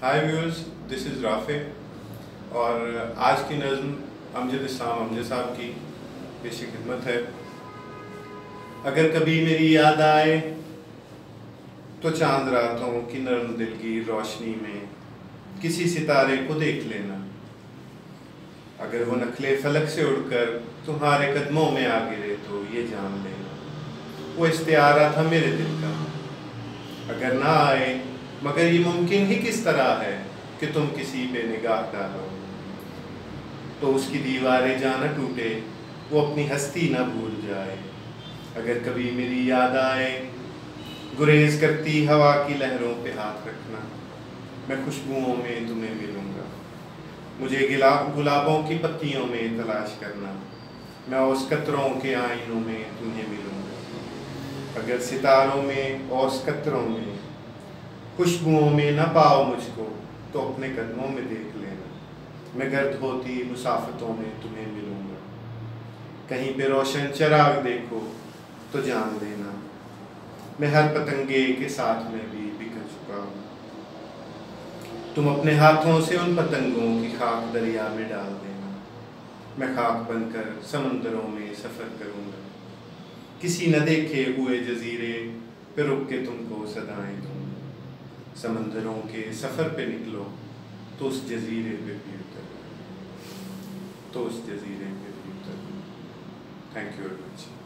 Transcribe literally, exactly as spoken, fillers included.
High viewers, دس از رافع اور آج کی نظم امجد اسلام امجد صاحب کی پیش خدمت ہے۔ اگر کبھی میری یاد آئے تو چاند راتوں کی نرم دل کی روشنی میں کسی ستارے کو دیکھ لینا۔ اگر وہ نخلے فلک سے اڑ کر تمہارے قدموں میں آ گرے تو یہ جان لینا وہ استعارہ تھا میرے دل کا۔ اگر نہ آئے مگر یہ ممکن ہی کس طرح ہے کہ تم کسی پہ نگاہ ڈالو تو اس کی دیواریں جانا ٹوٹے، وہ اپنی ہستی نہ بھول جائے۔ اگر کبھی میری یاد آئے گریز کرتی ہوا کی لہروں پہ ہاتھ رکھنا، میں خوشبوؤں میں تمہیں ملوں گا۔ مجھے گلابوں کی پتیوں میں تلاش کرنا، میں اوس قطروں کے آئینوں میں تمہیں ملوں گا۔ اگر ستاروں میں اوس قطروں میں خوشبوؤں میں نہ پاؤ مجھ کو تو اپنے قدموں میں دیکھ لینا، میں گرد ہوتی مسافتوں میں تمہیں ملوں گا۔ کہیں پہ روشن چراغ دیکھو تو جان لینا میں ہر پتنگے کے ساتھ میں بھی بکھر چکا ہوں۔ تم اپنے ہاتھوں سے ان پتنگوں کی خاک دریا میں ڈال دینا، میں خاک بن کر سمندروں میں سفر کروں گا۔ کسی نہ دیکھے ہوئے جزیرے پہ رک کے تم کو صدائیں دوں گا۔ سمندروں کے سفر پہ نکلو تو اس جزیرے پہ بھی اتر تو اس جزیرے پہ بھی Uttar thank you very much.